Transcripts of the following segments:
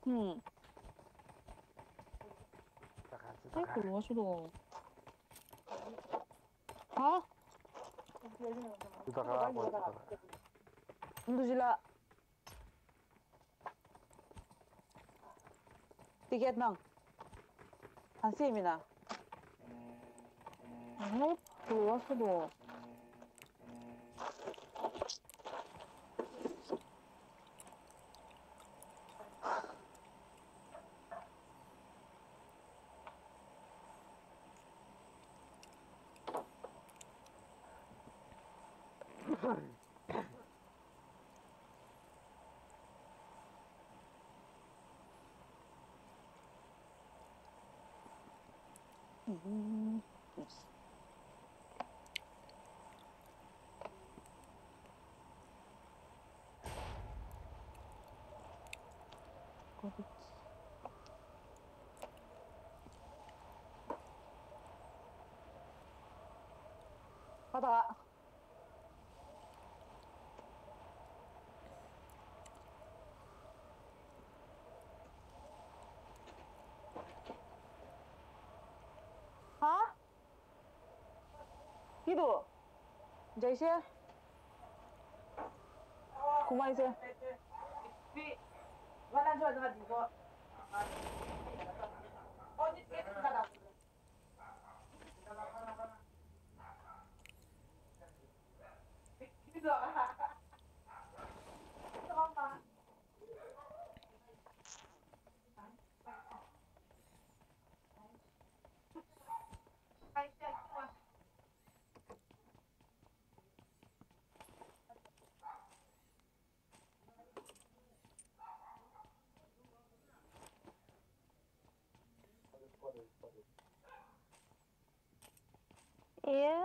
응. 에, Taka. 그거 싫어. 아? Taka apa itu Taka? Indujila. Tiket nang. 한시입니다. 그거 싫어. 음. 그렇지. 받아. 아? 기도. 이제 그만 이제. 예.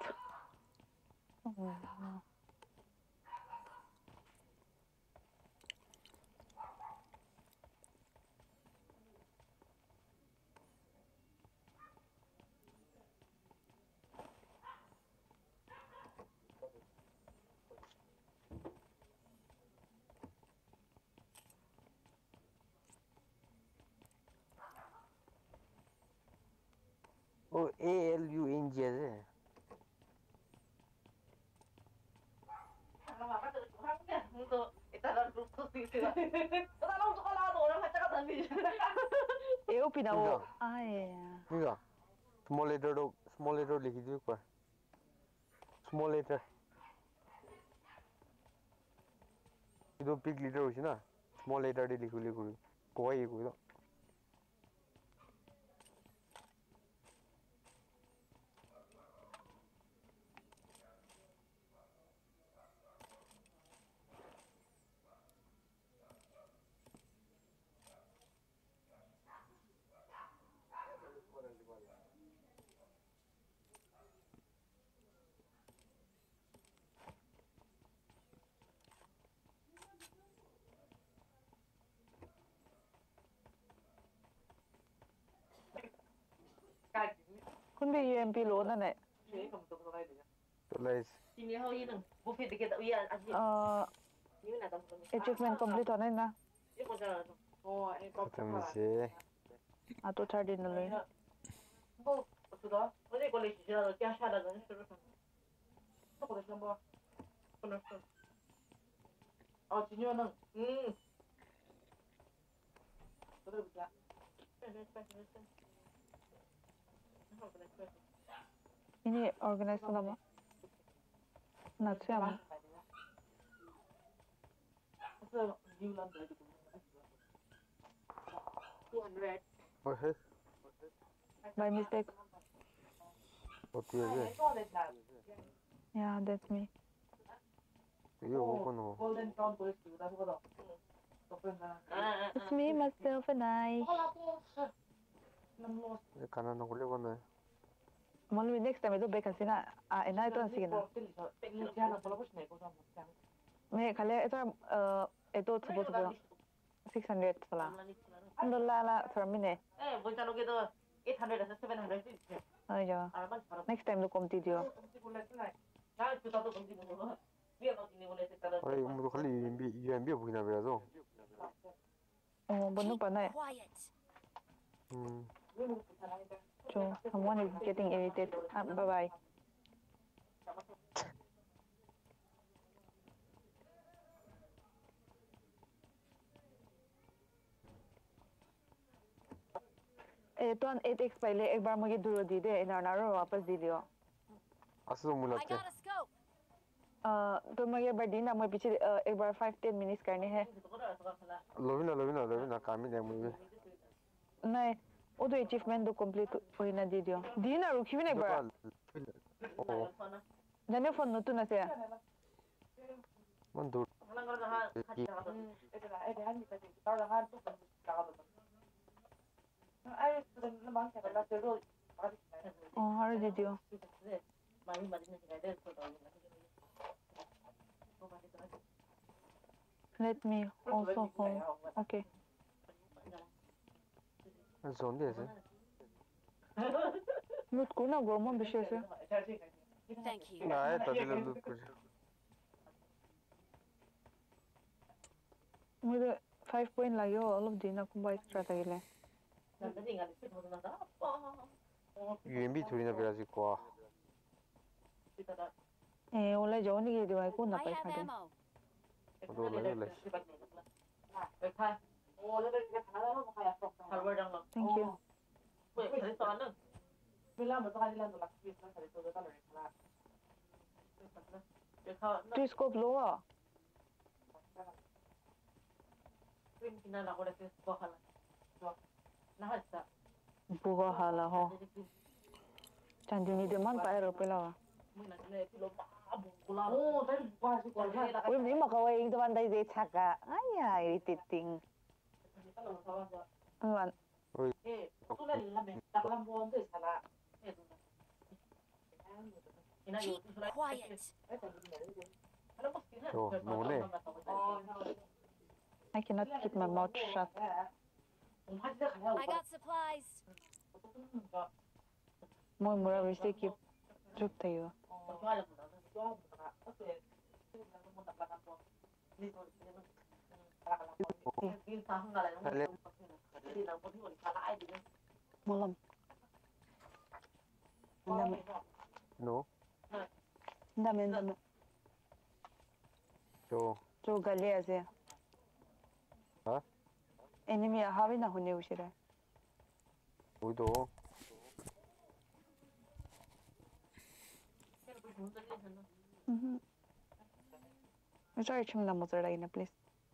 Oh ALUNG aja. 에어피 나오. Enggak, 아, 예. enggak. Small letter लिखी थी ऊपर. Small letter. itu big letter होशी ना. Small letter दे लिखू कोई ये कोई तो. 근데 UMP 로나네. तो लाइस. achievement complete होने ना. खत्म इसे. 아, 또 잘 되는 거. ini organize lama. Natsuyama. और है. By mistake. होती है जे. Yeah, that's me. ये वो कौन हो? It's me, myself, and I. ये खाना न खोले कौन है? Molly, next time I do bacon sina. Ah, and I don't see na. Me kale ito subo 600 pala. Alhamdulillah la termine. Ayo. Next time do komti dio. अरे मुझे खाली UMB UMB booking ना बेरा तो. Bunu pa na. Quiet. So, someone is getting irritated. Bye-bye. तो 8x पहले एक बार मुझे दूर दी दे इन नारो वापस दी दियो असलो I मुलाते got a scope. तो मुझे बड़ी ना मुझे पीछे एक बार 5-10 मिनट्स करने हैं लोबिना कामी ने मुझे नहीं वो तो अचीवमेंट तो कंप्लीट हुई ना दी दियो दी ना रुकी भी नहीं बड़ा ओ जाने फोन नोटू ना से मन दूर हर दे दियो let me also hold okay zonde ese लूट को ना गोमन विषय से Thank you. ना है तदिले लूट कुछ मुझे 5 पॉइंट लगे all of दिन आपको बाइक एक्स्ट्रा तगले UMB 둘이나 배라지 과 원래 저번에 게 되고 있고 나 I 빨리 have 가자 ammo. 놀래 thank you tu scope lower buga hala ho chandini de man pa ero pela uy ni makawai ing teman dai de chaka aya irritating wan oi Keep quiet. 저 노네 I cannot keep my mouth shut I got supplies. moi mura viste keep chuk thayo 할래 molam no ndame 저 galia ase 아 enemy hawi na hone usira 우리도 sorry chungna mozara ina please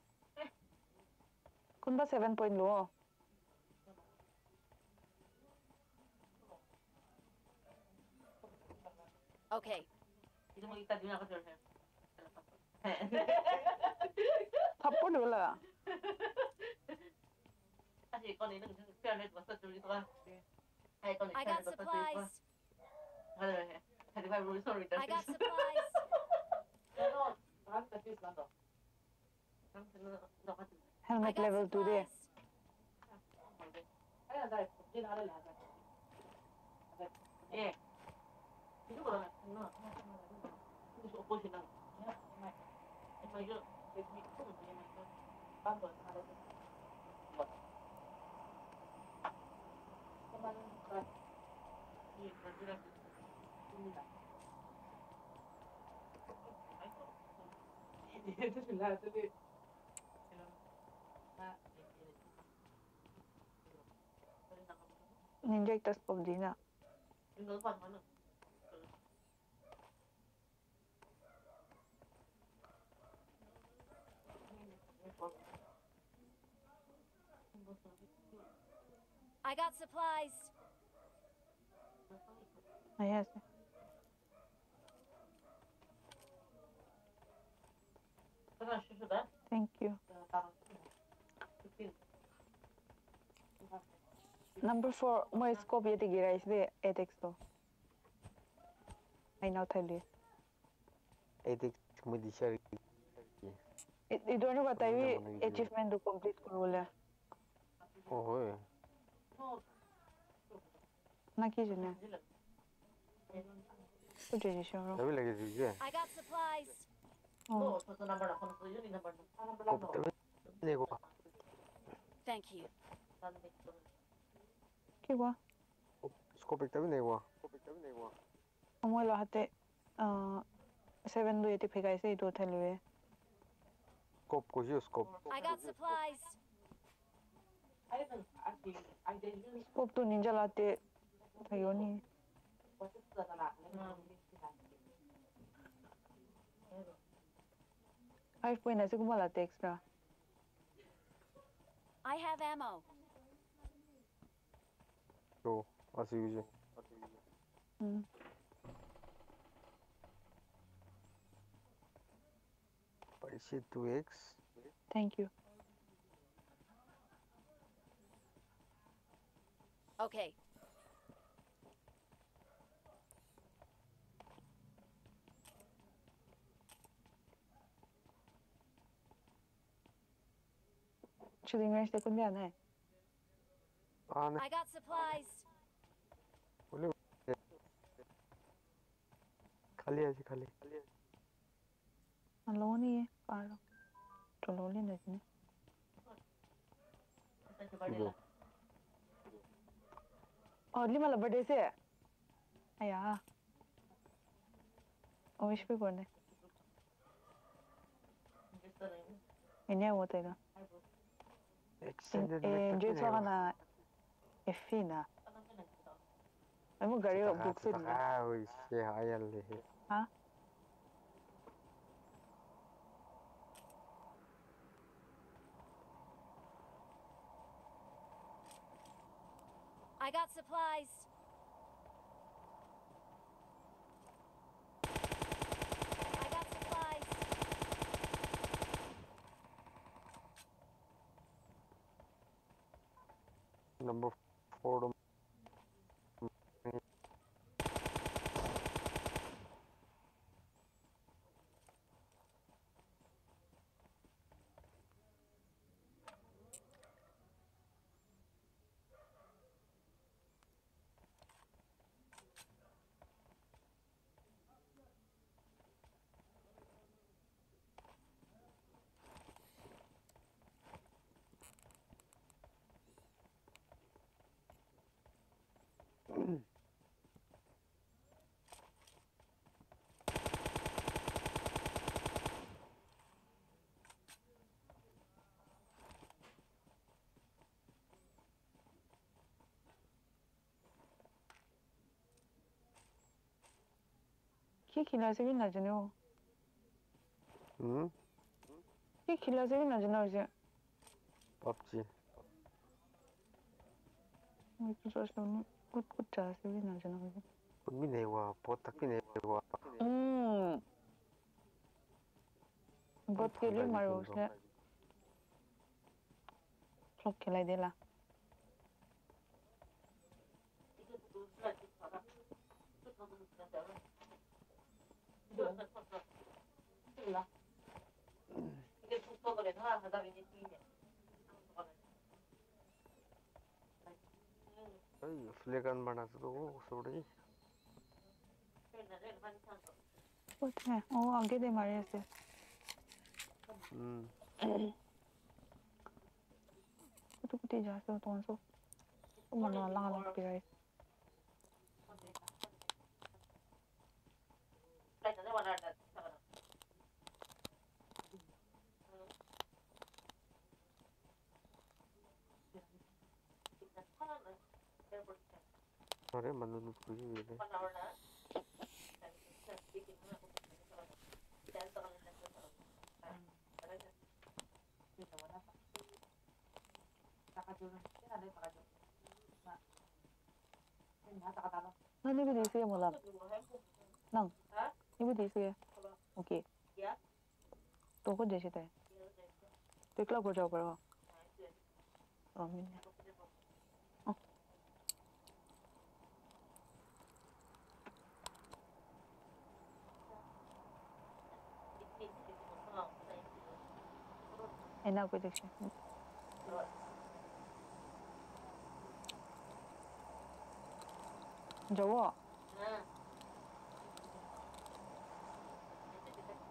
kunba 7 point lo Okay. thappo dola I got supplies. I got supplies. helmet level 2 de ninja tas pubg na I got supplies. yes thank you number 4 moi scope yete gira is de 8x to I now tell you 에딕 정말 디샤리 it don't बताइए achievement to complete करो ले ओए ना की जने कुछ जी sorrow तभी लगे दीजिए I got supplies. oh को तभी देखो Thank you. ¿Qué guay? Scope está bien igual. Como lo hace, 7 pega ese y todo tal vez. Scope cogió scope. I got supplies. Pop tu ninja latte, tayoni. Ay, pues nasi como latte extra. I have ammo. 또 así 이제. Parece 2x. Thank you. Okay. Chilling range de cumbia, ¿no? 아, 네. I got supplies. 원래 칼리야지 칼리. Aloni, paro. Tololi na din. 이거. Oh, lima la birthday se. Aya. Oh, wish pe korne. Enya wo te ga. Extended Enjoy so na efina. Amo gari ro book se ni. 아, 우리 씨 아야래. Ha? I got supplies. I got supplies. Number 4. Ki khila se bi na jane ho. 응? Ki khila se bi na jane ho je. 없지. Mo tu so so ni kut kut cha se bi na jane ho je. 미네와 보탁비네와. Bot ke liye maro usle. Flop khilai de la. अरे फ्लेगन बना तो वो सोड़ी. Bot hai. Oh, आगे de mare se. Kutu kutu ja se to so. Mo na la la pi rai. अरे मनु कुछ भी नहीं. Na ni bi de se mo la. Nang. Ni bi de se. Okay. To ko de se te. Te kla ko ja karo. Oh, min. Ena ko de se. 저거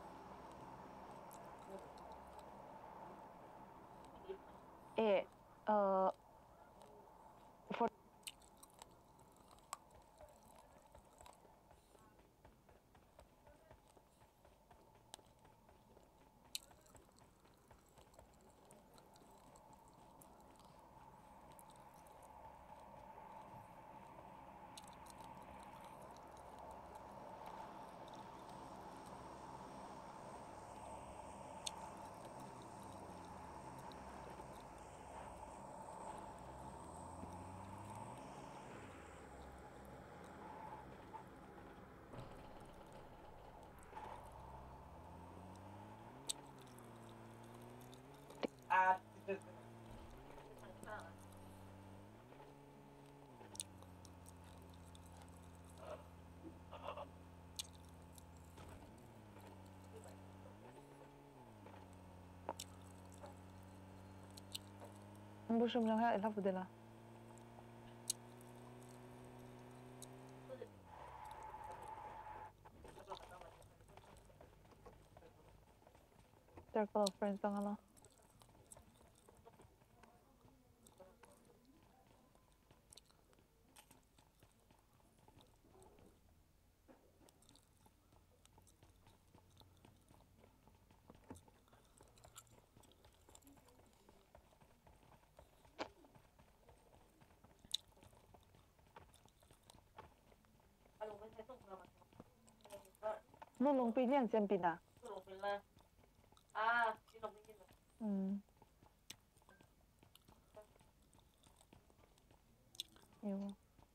예, 不是两下他不对了。Circle of friends tanga lo. Nó lồng pin nhang xem pin à? Yêu.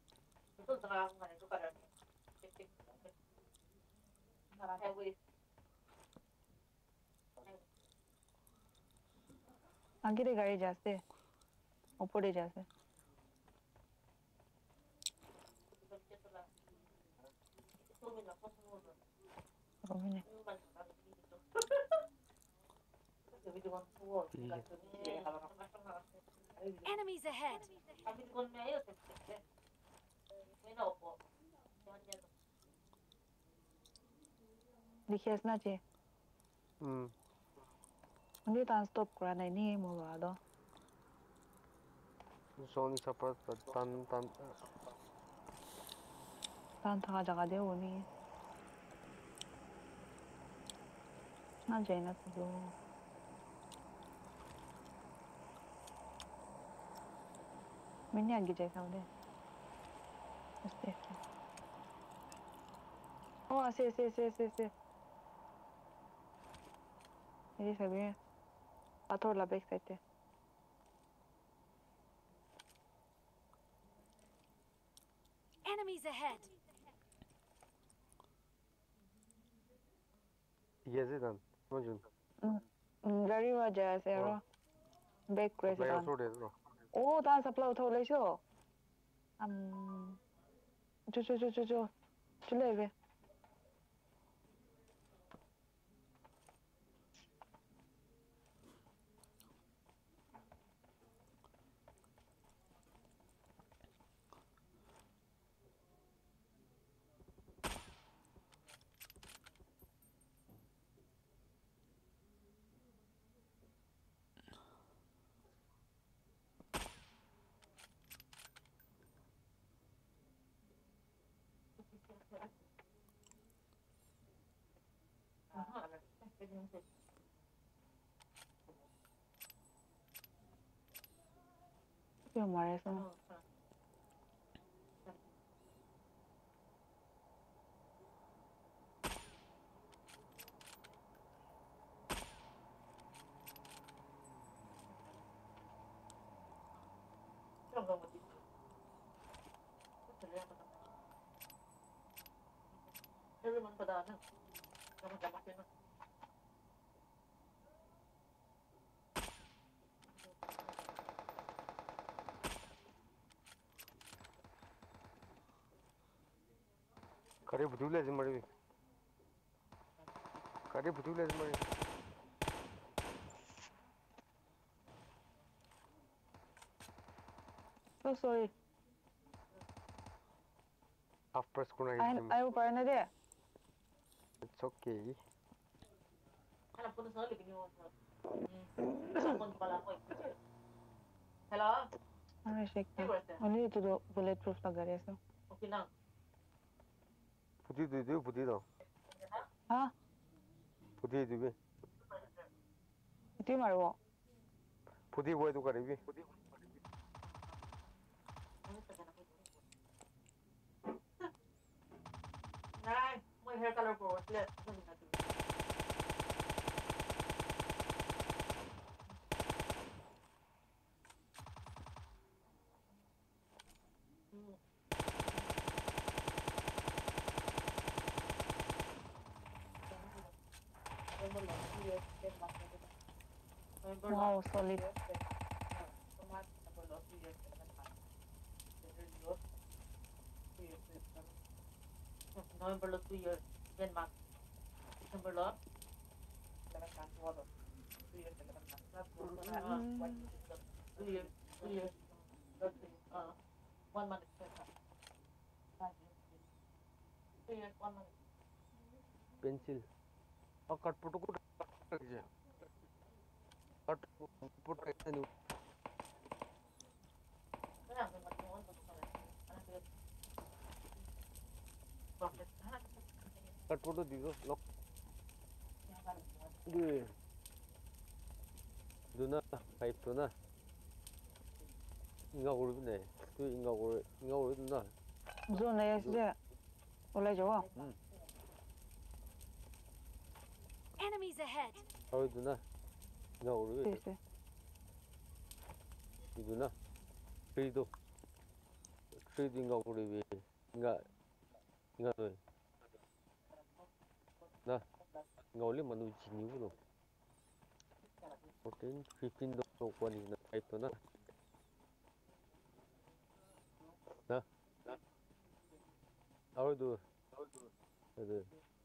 आगे रे गाड़ी जाते ऊपर जाते रोमिने Enemies ahead. दिखेस ना चे उन्हें तान स्टॉप करा नहीं मोगा दो Sony support tan तान था जगह दे वो नहीं ना जाना तो दो मैंने आगे जाएगा उधर उसे ओ से ये सब है पाथर ला back side Enemies ahead. Yezidan Majun गाड़ी वजह से रो back crash Player down so dead bro ओ तान सप्लाई उठा ले शो जो ले वे क्यों मारे सो Kare budule zimari Kare budule zimari so sorry After school I I will burn it It's okay Hello? I'm shake only to do bulletproof लगा रहे सो Okay now. Budi do हाँ Budi do इतनी मारो वो Budi boy to kare Này, my hair color bro. Let's wow solid November lo 2 years Denmark. December lo 2 years 2 years 2 years. 1 month extension. 2 years, 1 month. Pencil. Oh, cut photo ko. Cut photo kaisa ni. Kaya ang mga tuwan ko sa anak ko. Bakit? Cut photo digo. Lock. Di. Duna, pipe to na. Inga uri ne. Tu inga uri na. Zone này sẽ 올라줘. Enemies ahead. Uri duna. Inga uri. 됐어. Duna. Tree inga uri we. Inga no. Na. Inga uri manu jini uno. 14, 15 do ko ni na pipe to na. Na. Uri do. Ade.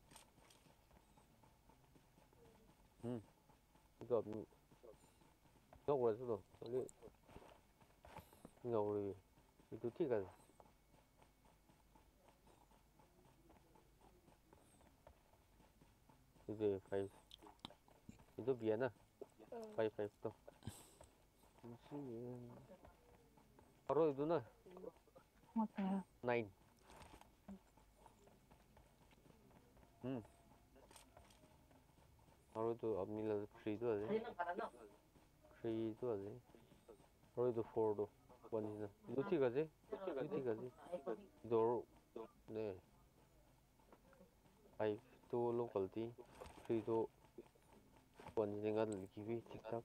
이거 이거 그래서 우리 이거 우리 이거 티가 이제 5 이거 비하나 5 또 바로 이거나 맞아요. 9 바로 또 앞밀라 3도 하지 Ayun ang parang no. 3도 하지 바로 또 4도 1이나 이거 티가지 이거 티가지 이거 네 5 또 local 티 3도 1이나 लिखी ठीक ठाक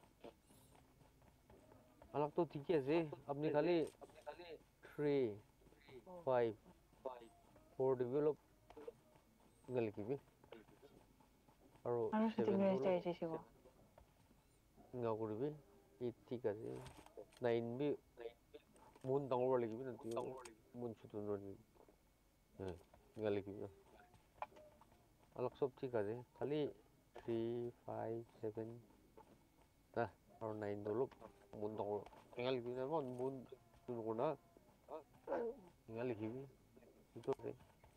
अलग तो ठीक है अपने खाली 3 5 4 develop ngal ki aro 아무 수도 7 있는 데 지시고. nga kurbi 8 ka je 9 bi mun dang wala ki nanti mun chutu no ni ngal ki alak sob ठीक है खाली 3 5 7 ta aro 9 dolo mun dang ngal ki na mun tun ko na ngal ki itu deh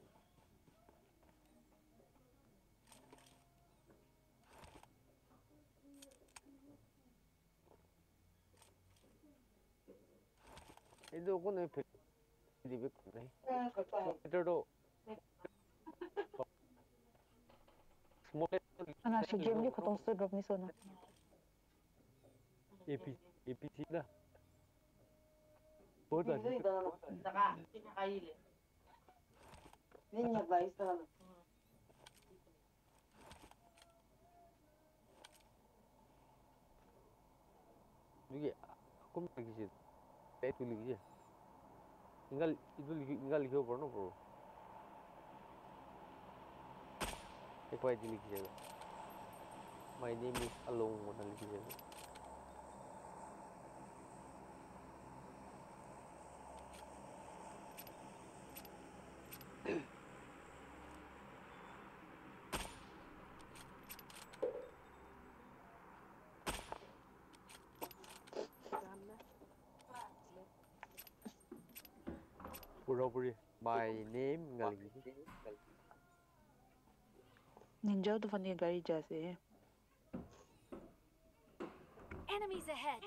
itu ko na dibik na ito small 하나씩 기억이 보통 쓰럽 미소나. APC na boda Saka, pinakaili. Niña, va, está. 이게 aku lagi sih itu lagi ya tinggal lihat apa bro apa aja lagi ya my name is Along mana lagi ya pura-pura my name ngal lagi ninja तो funny गाड़ी जैसे. Enemies ahead.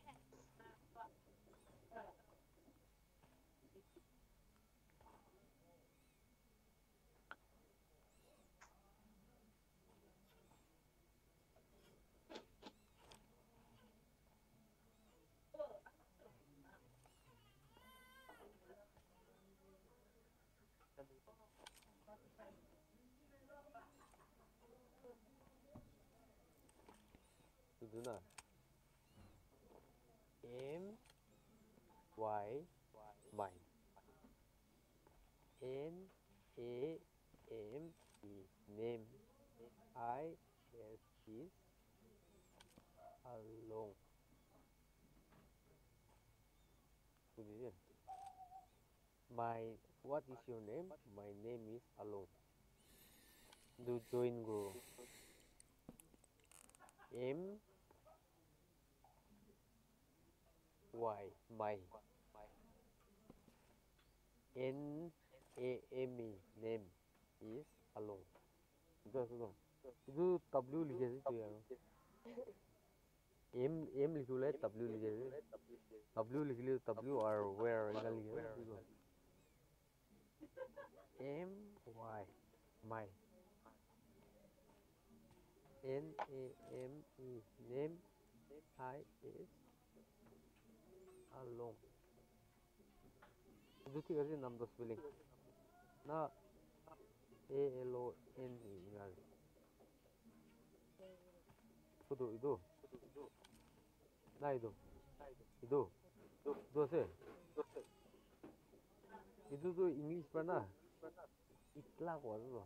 itu na M Y mine N A M E name I S is Along kemudian what is your name my name is Along do join group M Y my N A M E name is alone. 이거 이거 W लिखे थे यार M लिखो ले W लिखे थे W लिख लियो W और where इनका लिखे थे M Y my N A M E name I is alone. itu tiga sih 6 spelling na ALONE ingat itu nah itu sih itu tuh English pernah itlah kok itu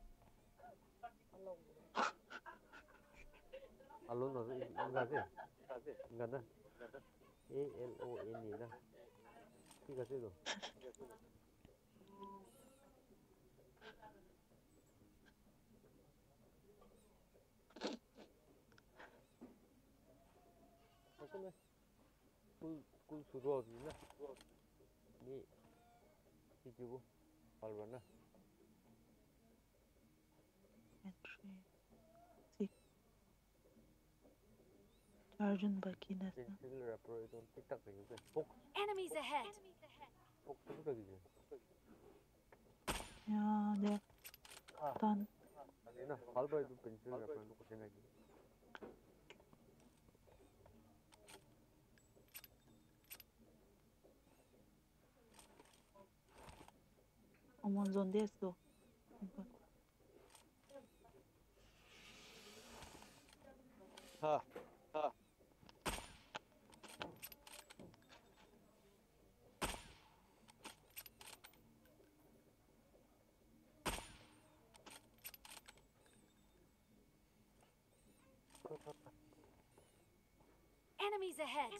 alone enggak sih enggak nah ALONE nah tiga sih tuh Maksudnya kul suruh gini ini 이기고 발바나 Entry. See. Charging back in as 펜슬 래퍼 이건 틱탁 되는데 복 Enemies ahead. 소리다기지 Yeah, they're done. 아니나 발바에도 펜슬 래퍼 놓고 생각이 Someone's on this though. 하 Enemies ahead.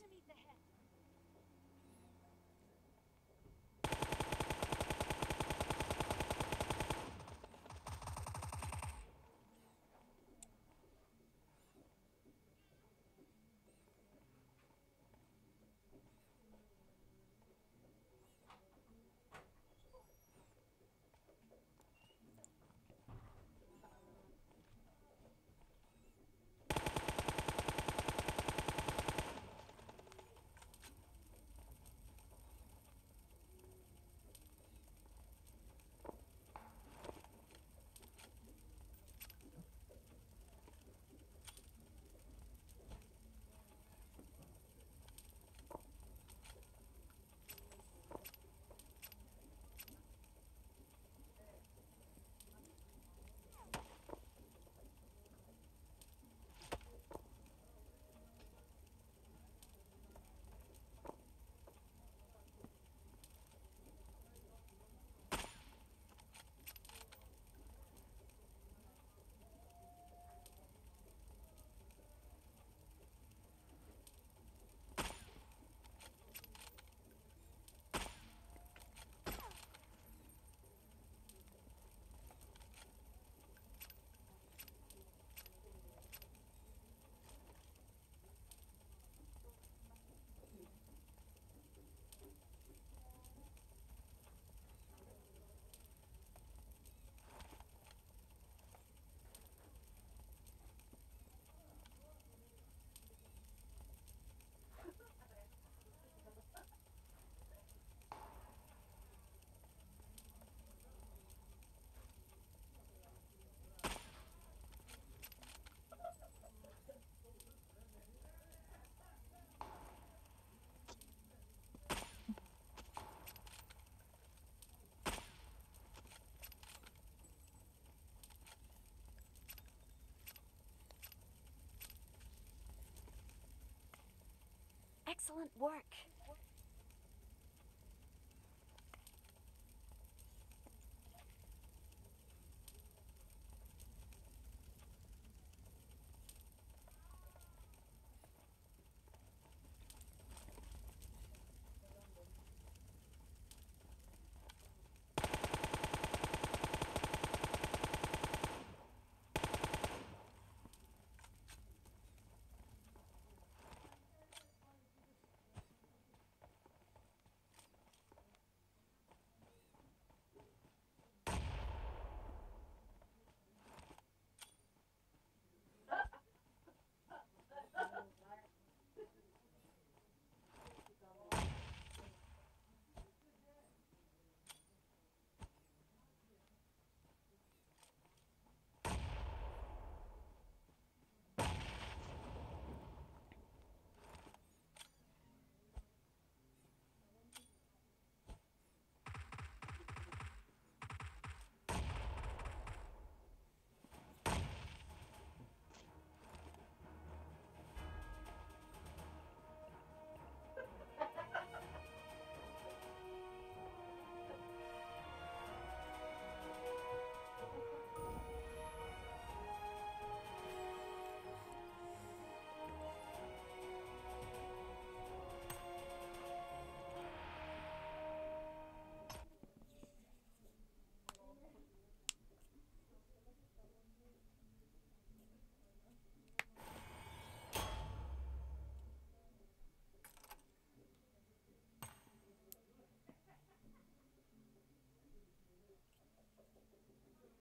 Excellent work.